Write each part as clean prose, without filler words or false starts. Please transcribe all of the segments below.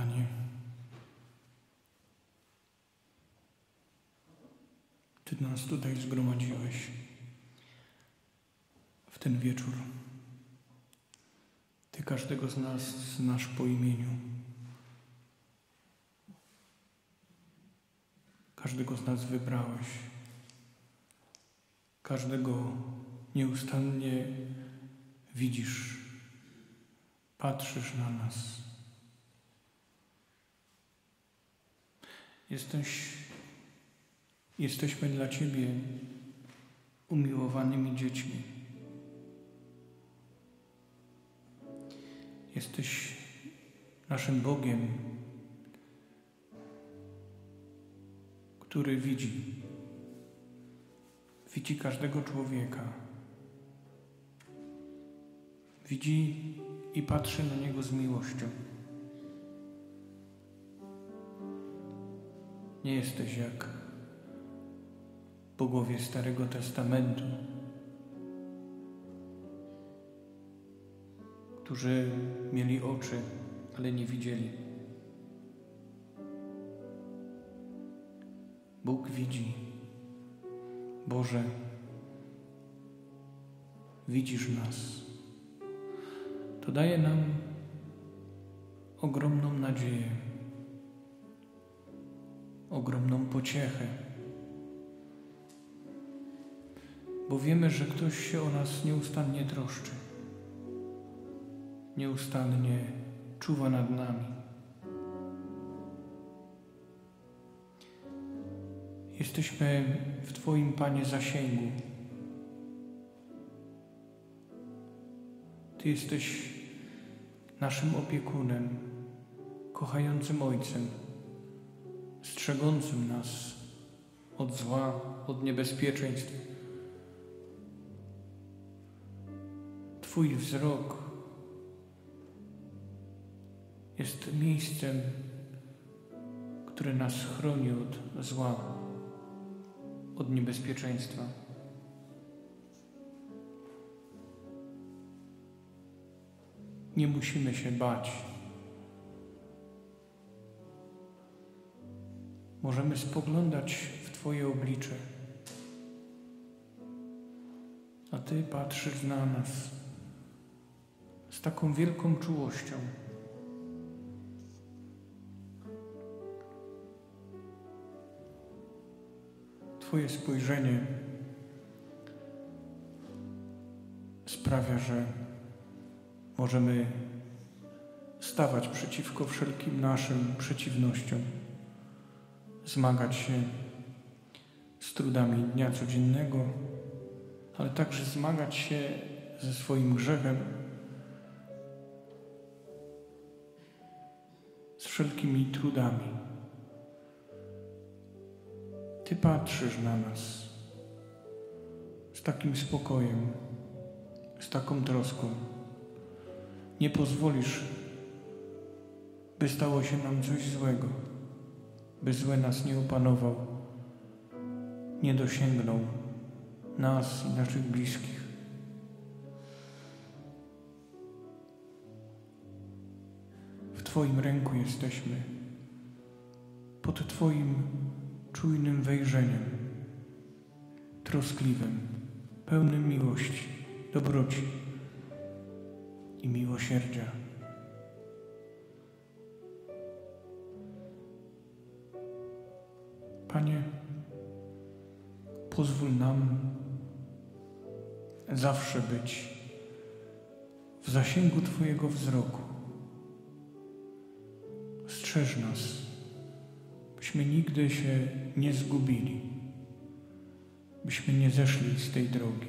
Panie, Ty nas tutaj zgromadziłeś w ten wieczór. Ty każdego z nas znasz po imieniu. Każdego z nas wybrałeś. Każdego nieustannie widzisz. Patrzysz na nas. Jesteśmy dla Ciebie umiłowanymi dziećmi. Jesteś naszym Bogiem, który widzi każdego człowieka. Widzi i patrzy na niego z miłością. Nie jesteś jak bogowie Starego Testamentu, którzy mieli oczy, ale nie widzieli. Bóg widzi. Boże, widzisz nas. To daje nam ogromną nadzieję, ogromną pociechę, bo wiemy, że ktoś się o nas nieustannie troszczy, nieustannie czuwa nad nami. Jesteśmy w Twoim, Panie, zasięgu. Ty jesteś naszym opiekunem, kochającym Ojcem, strzegącym nas od zła, od niebezpieczeństw. Twój wzrok jest miejscem, które nas chroni od zła, od niebezpieczeństwa. Nie musimy się bać. Możemy spoglądać w Twoje oblicze, a Ty patrzysz na nas z taką wielką czułością. Twoje spojrzenie sprawia, że możemy stawać przeciwko wszelkim naszym przeciwnościom, zmagać się z trudami dnia codziennego, ale także zmagać się ze swoim grzechem, z wszelkimi trudami. Ty patrzysz na nas z takim spokojem, z taką troską. Nie pozwolisz, by stało się nam coś złego, by złe nas nie opanował, nie dosięgnął nas i naszych bliskich. W Twoim ręku jesteśmy, pod Twoim czujnym wejrzeniem, troskliwym, pełnym miłości, dobroci i miłosierdzia. Panie, pozwól nam zawsze być w zasięgu Twojego wzroku. Strzeż nas, byśmy nigdy się nie zgubili, byśmy nie zeszli z tej drogi,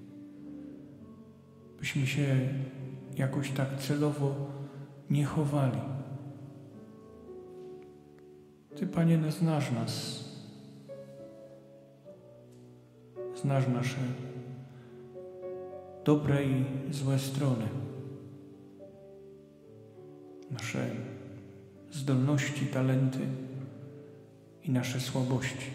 byśmy się jakoś tak celowo nie chowali. Ty, Panie, znasz nas, znasz nasze dobre i złe strony, nasze zdolności, talenty i nasze słabości.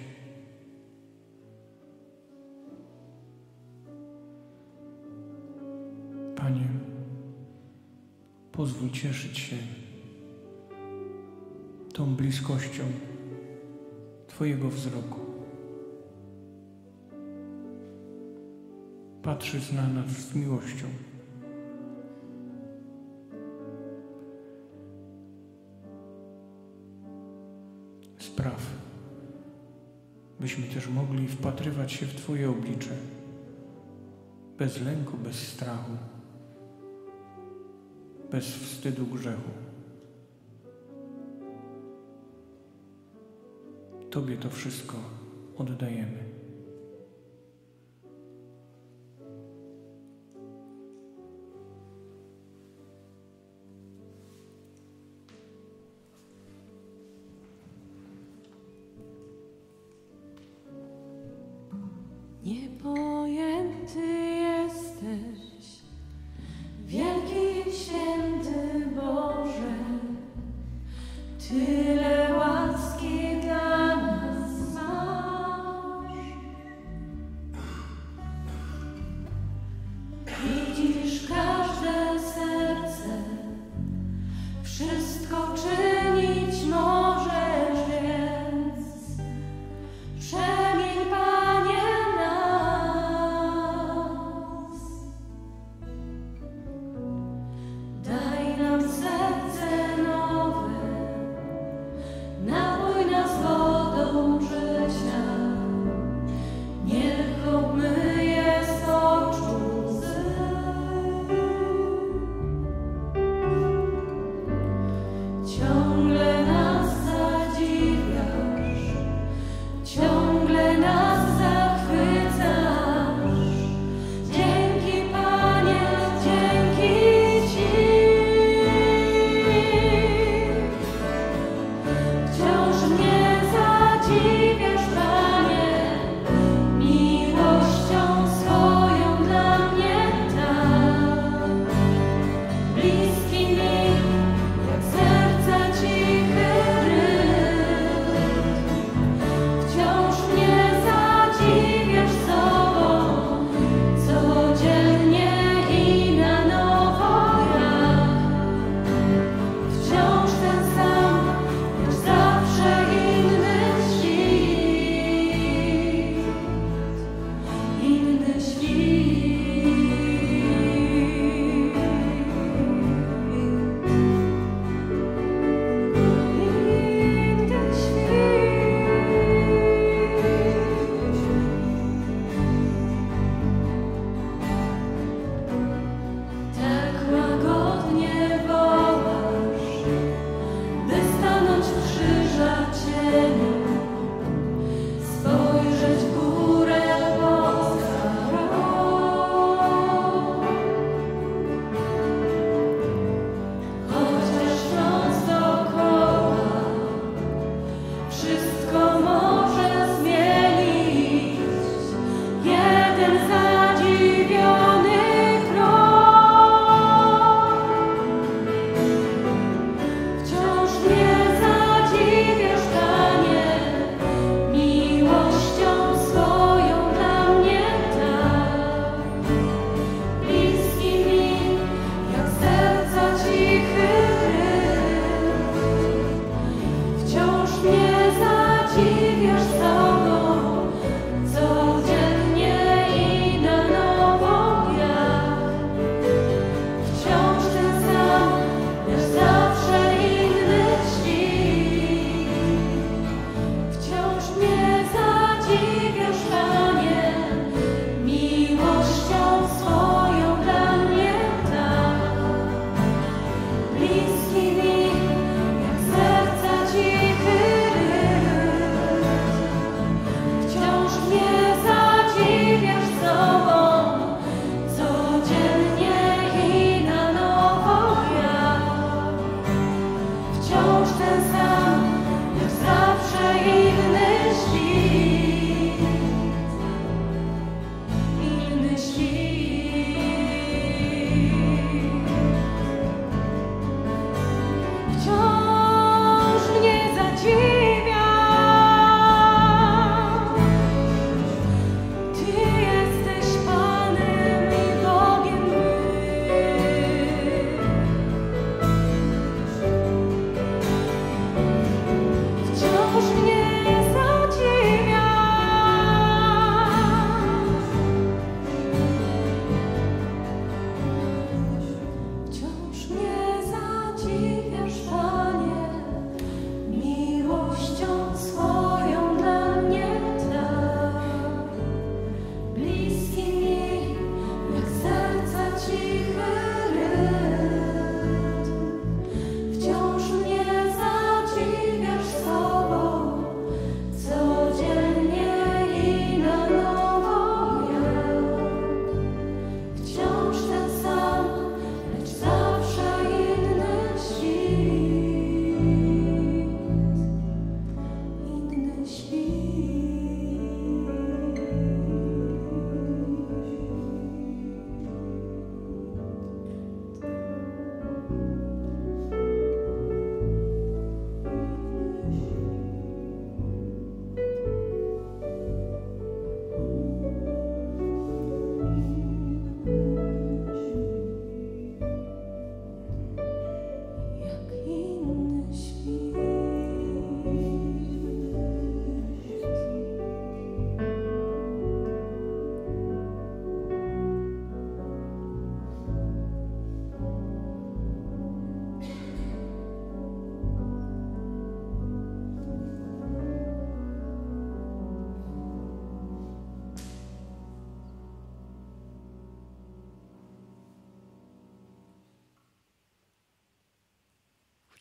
Panie, pozwól cieszyć się tą bliskością Twojego wzroku. Patrzysz na nas z miłością. Spraw, byśmy też mogli wpatrywać się w Twoje oblicze, bez lęku, bez strachu, bez wstydu grzechu. Tobie to wszystko oddajemy. Niepojęty jesteś, wielki święty Boże, tyle łaski dla nas masz.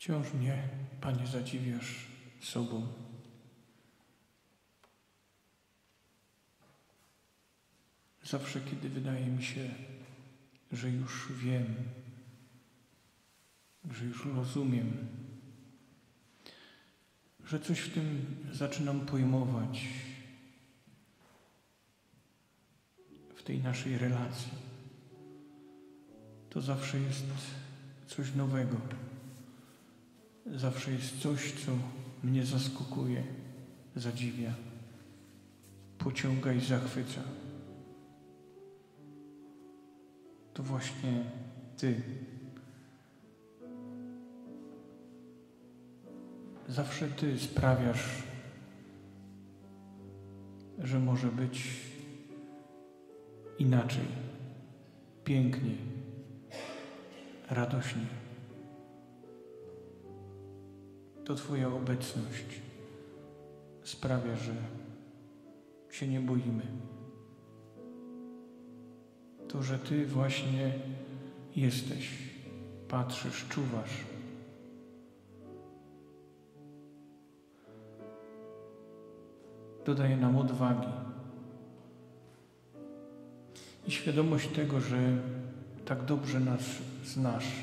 Wciąż mnie, Panie, zadziwiasz sobą. Zawsze, kiedy wydaje mi się, że już wiem, że już rozumiem, że coś w tym zaczynam pojmować w tej naszej relacji, to zawsze jest coś nowego. Zawsze jest coś, co mnie zaskakuje, zadziwia, pociąga i zachwyca. To właśnie Ty. Zawsze Ty sprawiasz, że może być inaczej, pięknie, radośnie. To Twoja obecność sprawia, że się nie boimy. To, że Ty właśnie jesteś, patrzysz, czuwasz. Dodaje nam odwagi i świadomość tego, że tak dobrze nas znasz,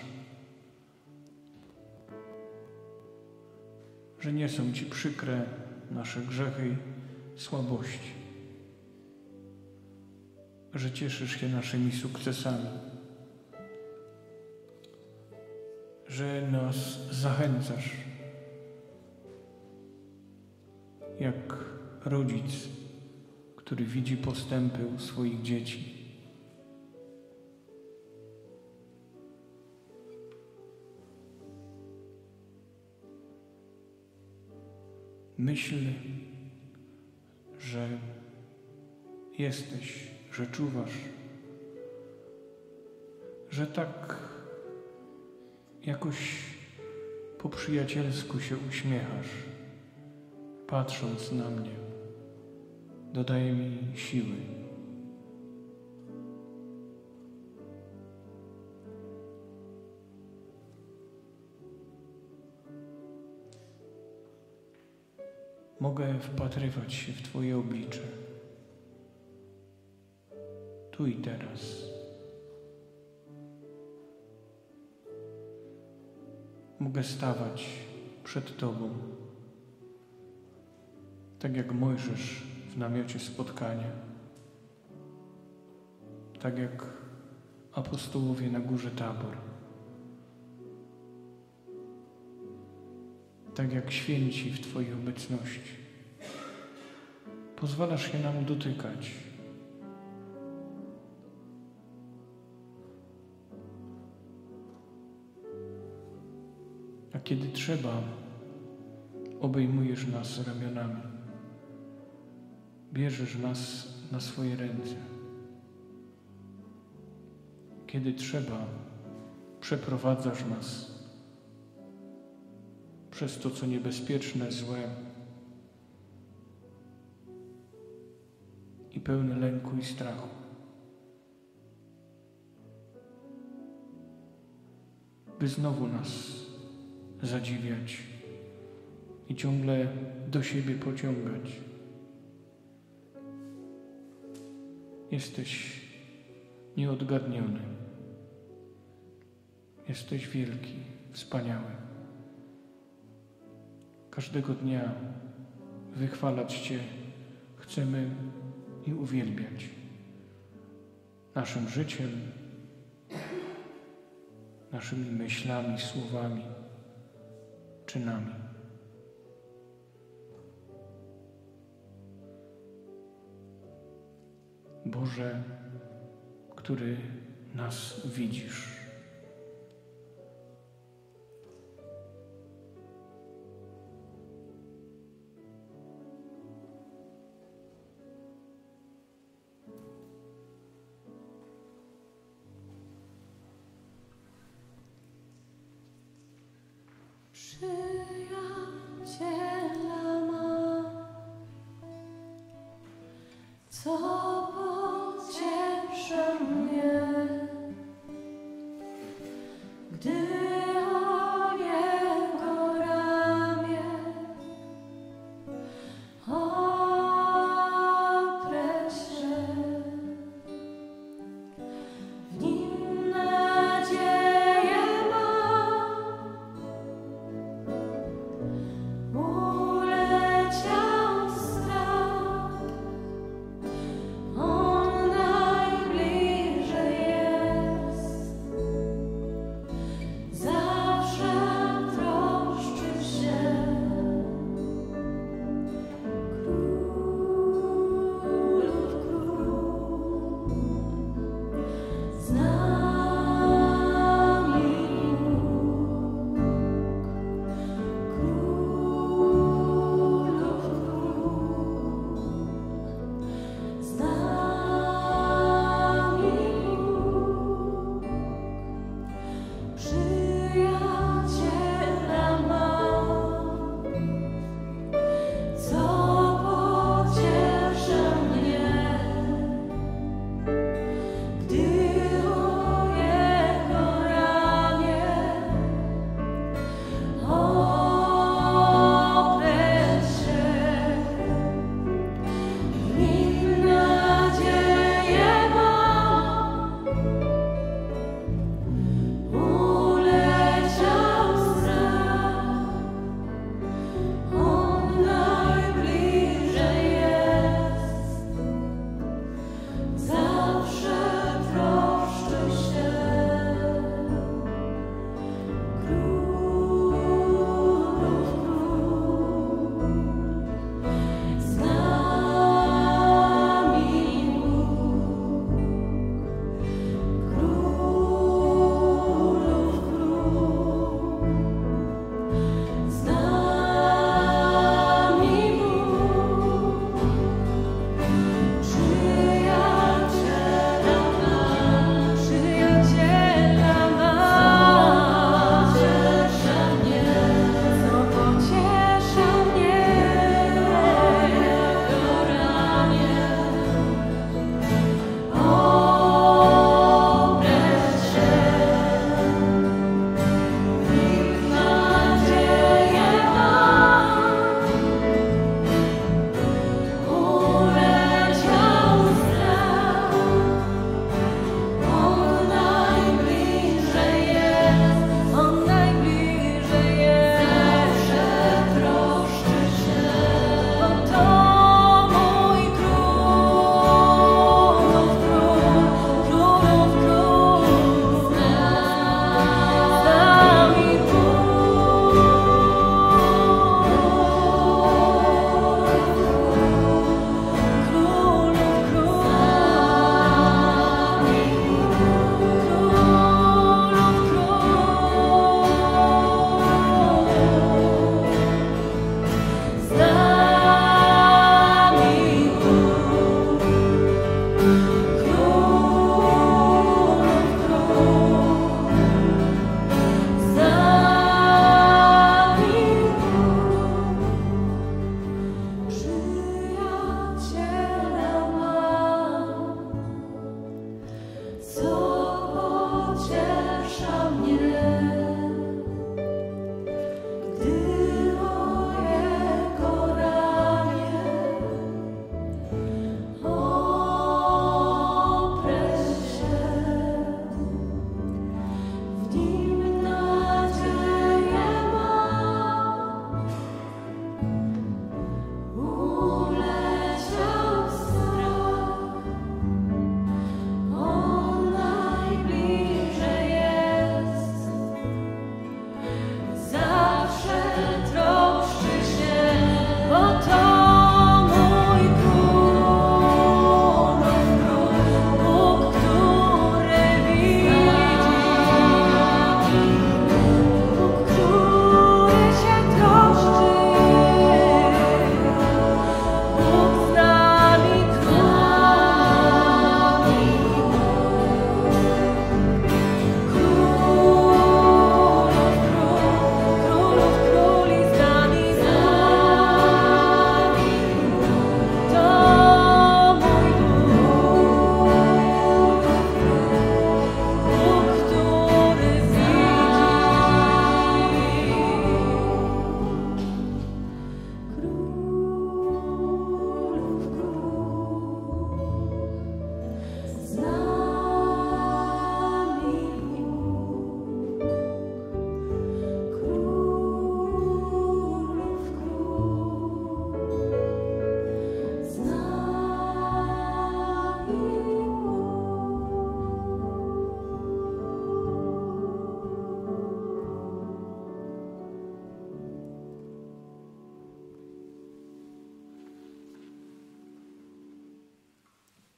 że nie są Ci przykre nasze grzechy i słabości, że cieszysz się naszymi sukcesami, że nas zachęcasz, jak rodzic, który widzi postępy u swoich dzieci. Myśl, że jesteś, że czuwasz, że tak jakoś po przyjacielsku się uśmiechasz, patrząc na mnie, dodaje mi siły. Mogę wpatrywać się w Twoje oblicze, tu i teraz. Mogę stawać przed Tobą, tak jak Mojżesz w namiocie spotkania, tak jak apostołowie na górze Tabor, tak jak święci w Twojej obecności. Pozwalasz się nam dotykać. A kiedy trzeba, obejmujesz nas ramionami. Bierzesz nas na swoje ręce. Kiedy trzeba, przeprowadzasz nas przez to, co niebezpieczne, złe i pełne lęku i strachu. By znowu nas zadziwiać i ciągle do siebie pociągać. Jesteś nieodgadniony. Jesteś wielki, wspaniały. Każdego dnia wychwalać Cię chcemy i uwielbiać. Naszym życiem, naszymi myślami, słowami, czynami. Boże, który nas widzisz. Przyjaciela ma, co pociesza mnie, gdy o niego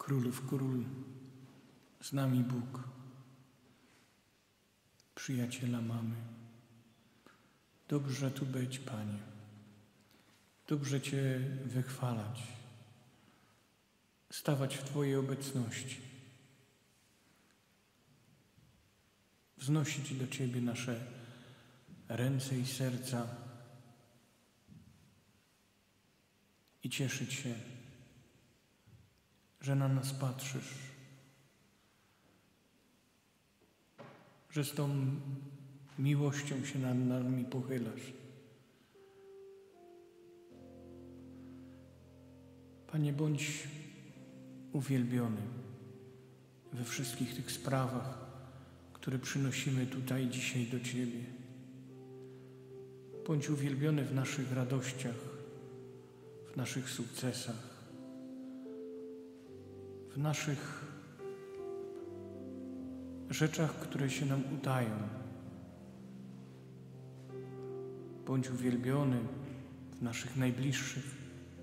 Królów Król, z nami Bóg, przyjaciela mamy. Dobrze tu być, Panie. Dobrze Cię wychwalać, stawać w Twojej obecności, wznosić do Ciebie nasze ręce i serca i cieszyć się, że na nas patrzysz, że z tą miłością się nad nami pochylasz. Panie, bądź uwielbiony we wszystkich tych sprawach, które przynosimy tutaj dzisiaj do Ciebie. Bądź uwielbiony w naszych radościach, w naszych sukcesach, w naszych rzeczach, które się nam udają. Bądź uwielbiony w naszych najbliższych,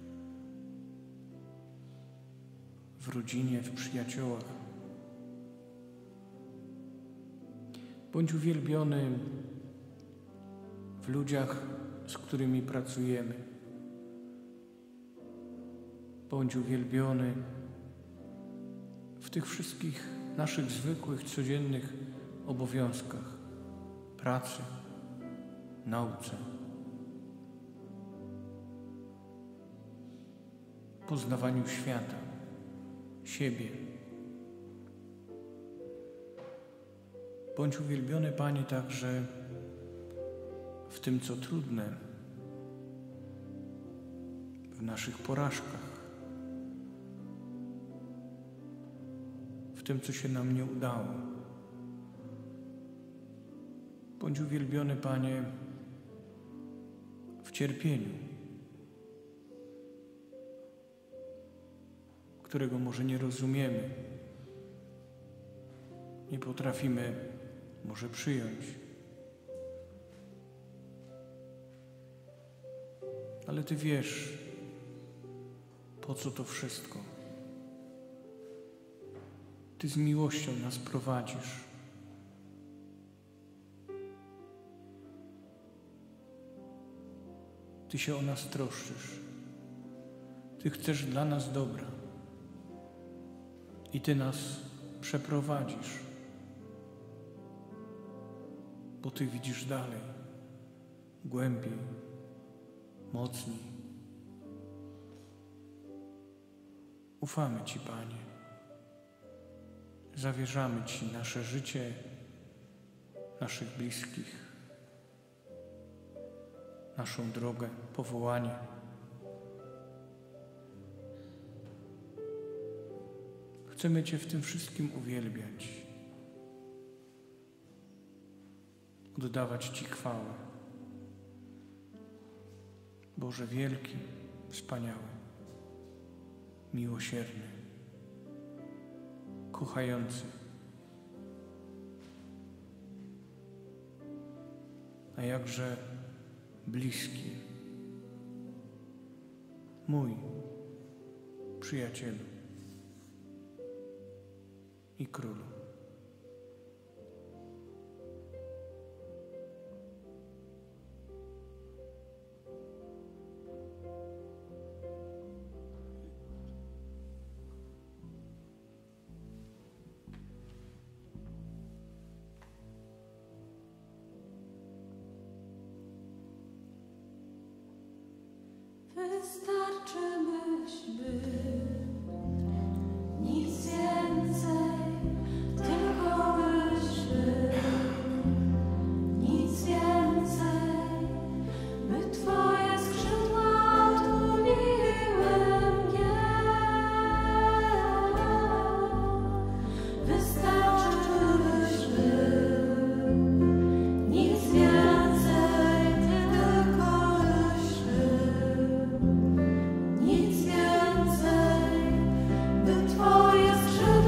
w rodzinie, w przyjaciołach. Bądź uwielbiony w ludziach, z którymi pracujemy. Bądź uwielbiony w tych wszystkich naszych zwykłych, codziennych obowiązkach, pracy, nauce, poznawaniu świata, siebie. Bądź uwielbiony, Panie, także w tym, co trudne, w naszych porażkach, w tym, co się nam nie udało. Bądź uwielbiony, Panie, w cierpieniu, którego może nie rozumiemy, nie potrafimy może przyjąć. Ale Ty wiesz, po co to wszystko. Ty z miłością nas prowadzisz. Ty się o nas troszczysz. Ty chcesz dla nas dobra. I Ty nas przeprowadzisz. Bo Ty widzisz dalej, głębiej, mocniej. Ufamy Ci, Panie. Zawierzamy Ci nasze życie, naszych bliskich, naszą drogę, powołanie. Chcemy Cię w tym wszystkim uwielbiać, oddawać Ci chwałę. Boże wielki, wspaniały, miłosierny, kochający, a jakże bliski, mój przyjacielu i królu. Wystarczy byś był, nic więcej, tylko byś był, nic więcej, by Twoje skrzydła tuliły mnie. Wystarczy byś był, nic więcej, tylko byś był. Nic więcej, by Twoje skrzydła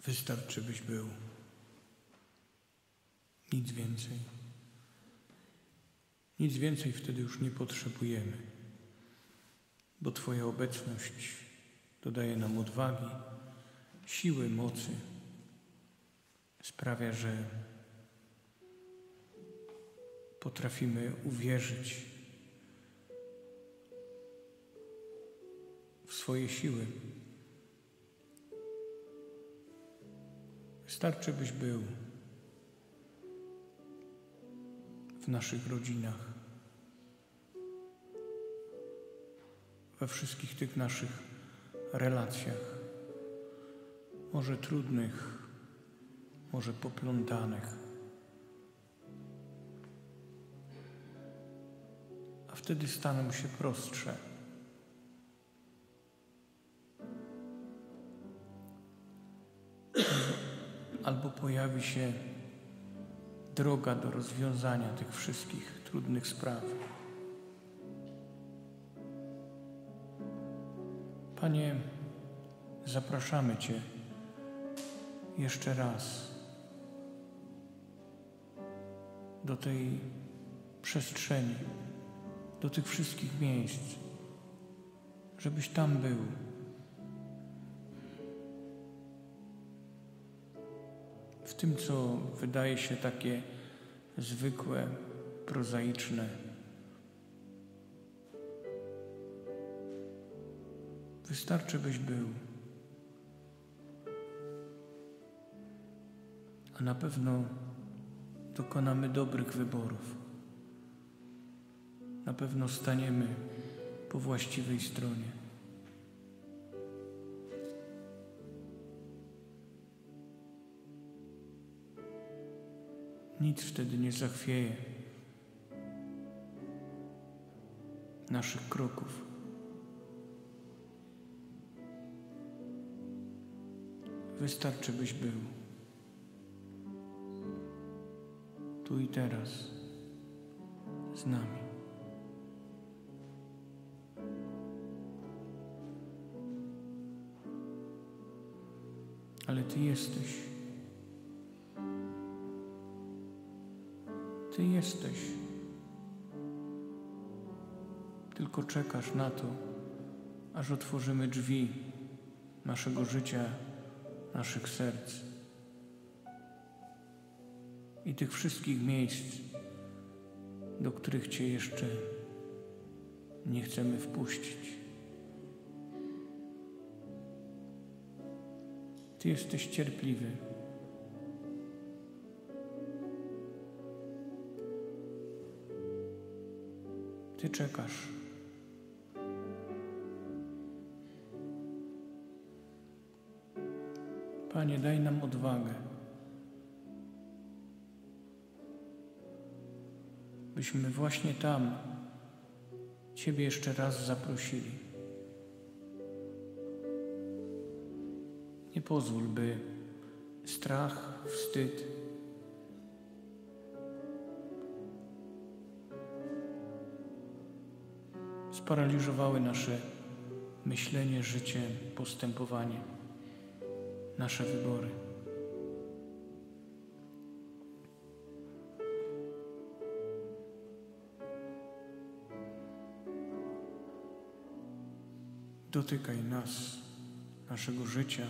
Wystarczy, byś był. Nic więcej. Nic więcej wtedy już nie potrzebujemy, bo Twoja obecność dodaje nam odwagi, siły, mocy. Sprawia, że potrafimy uwierzyć w swoje siły. Wystarczy, byś był w naszych rodzinach, we wszystkich tych naszych relacjach, może trudnych, może poplątanych, a wtedy staną się prostsze. Albo pojawi się droga do rozwiązania tych wszystkich trudnych spraw. Panie, zapraszamy Cię jeszcze raz do tej przestrzeni, do tych wszystkich miejsc, żebyś tam był. W tym, co wydaje się takie zwykłe, prozaiczne. Wystarczy, byś był. A na pewno dokonamy dobrych wyborów. Na pewno staniemy po właściwej stronie. Nic wtedy nie zachwieje naszych kroków. Wystarczy, byś był tu i teraz z nami. Ale Ty jesteś. Ty jesteś. Tylko czekasz na to, aż otworzymy drzwi naszego życia, naszych serc i tych wszystkich miejsc, do których Cię jeszcze nie chcemy wpuścić. Ty jesteś cierpliwy. Ty czekasz. Panie, daj nam odwagę, byśmy właśnie tam Ciebie jeszcze raz zaprosili. Nie pozwól, by strach, wstyd sparaliżowały nasze myślenie, życie, postępowanie, nasze wybory. Dotykaj nas, naszego życia.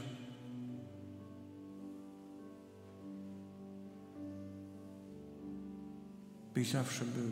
Byś zawsze był.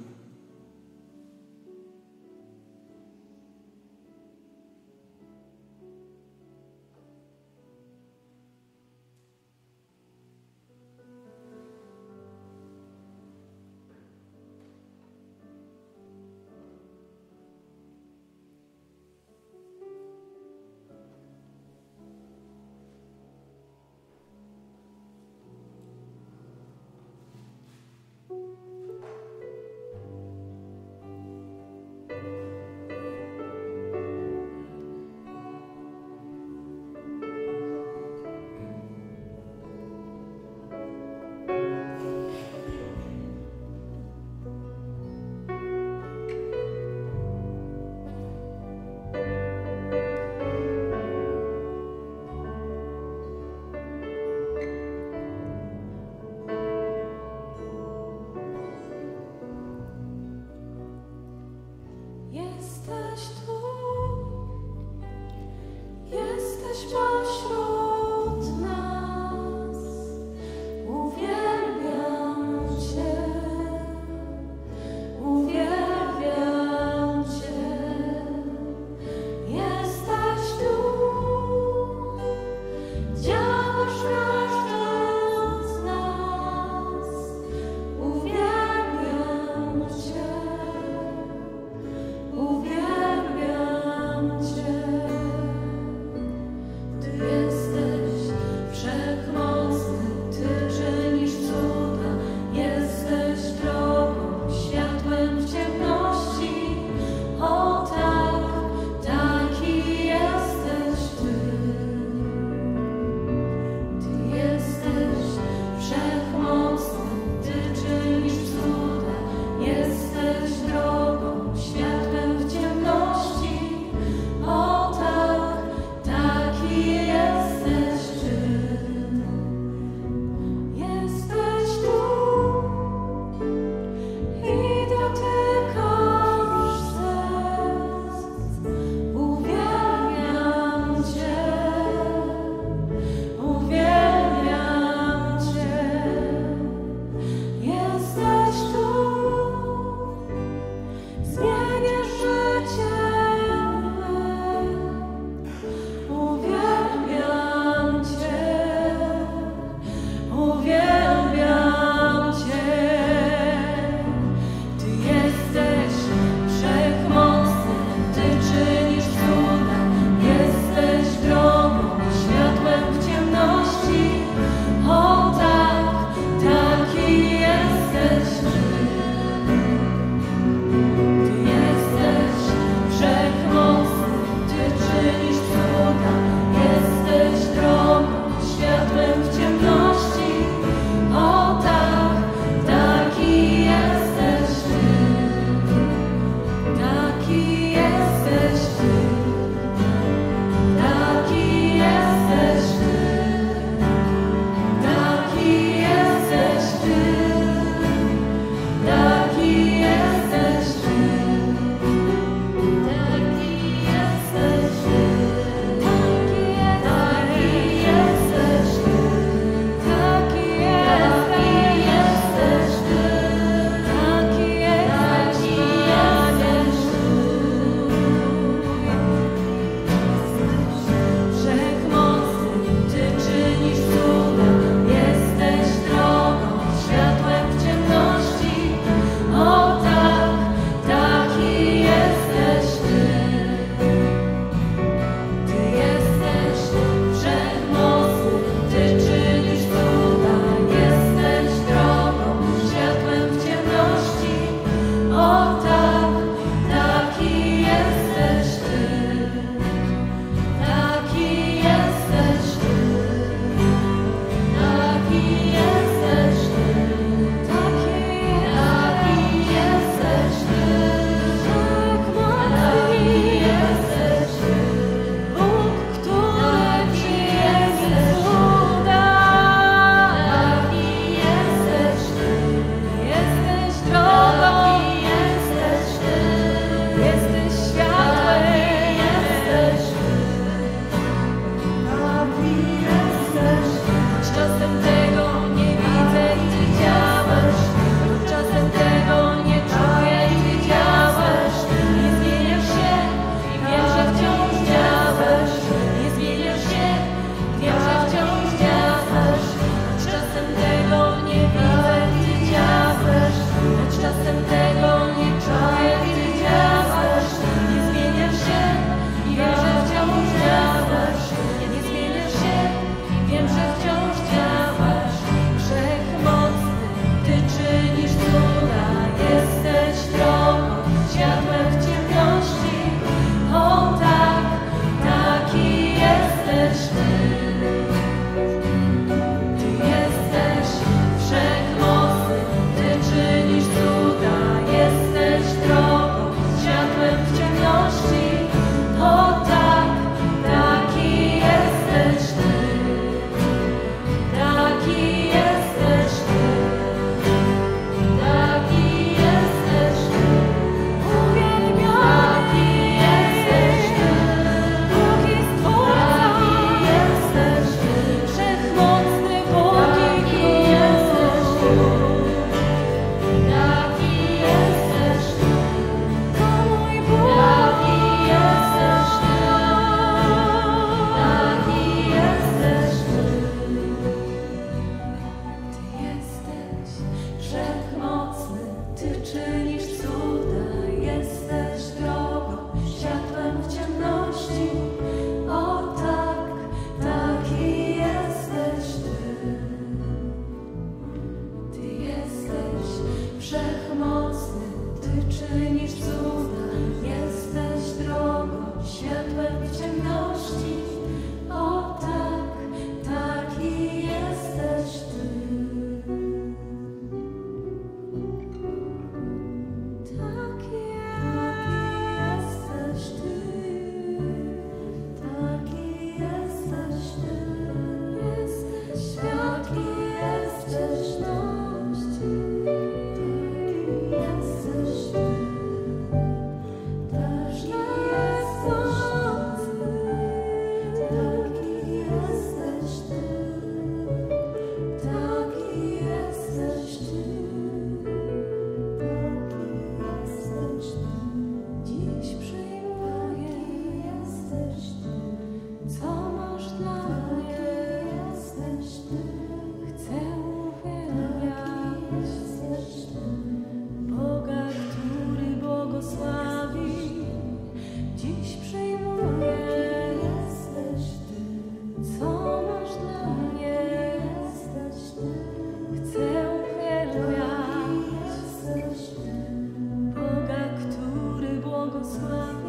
sława